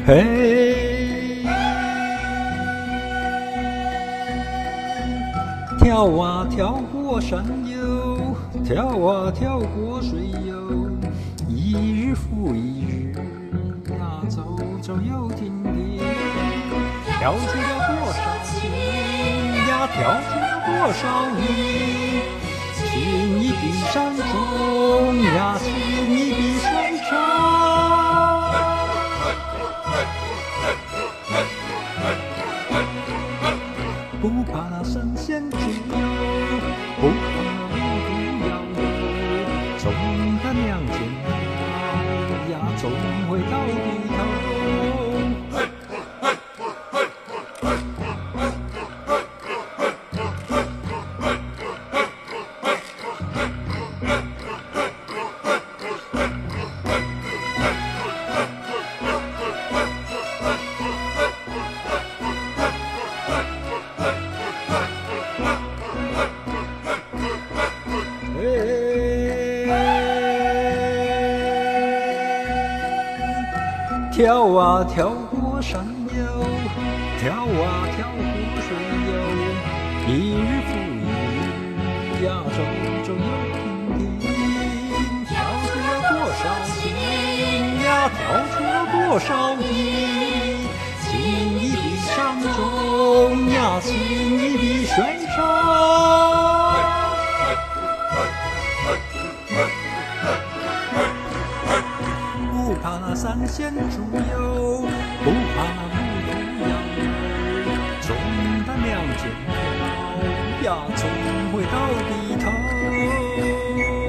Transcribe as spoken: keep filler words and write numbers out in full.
嘿，跳啊跳过山丘，跳啊跳过水沟，一日复一日呀，走走又停停，跳出了多少情呀，跳出了多少你，情已比山重呀，情已比水长。不怕那神仙助佑，不怕那路途遥远，总得亮剑刀呀，总会到低头。跳啊跳过山丘，跳啊跳过水沟，一日复一日呀，走走又停停，跳出了多少情呀，跳出了多少你，情已比山重呀，情已比水长。不怕那三仙助佑，不怕那路途遥远，总得亮剑刀呀，总会到低头。